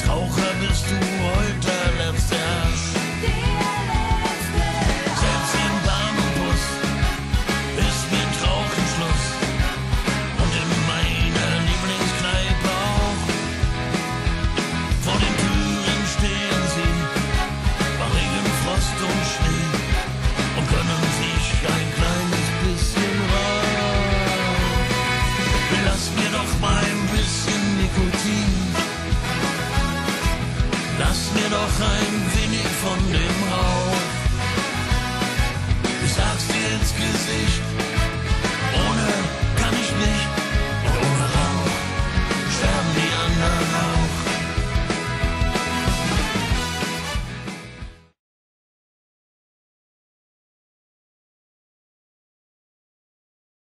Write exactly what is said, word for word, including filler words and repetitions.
Als Raucher bist du heute der letzte Arsch. Selbst im Bahnbus ist mit Rauchen Schluss. Und in meiner Lieblingskneipe auch. Vor den Türen stehen sie, bei Regen, Frost und Schnee, und gönnen sich ein kleines bisschen Rauch. Lass mir doch mal ein bisschen Nikotin. Lass mir doch ein wenig von dem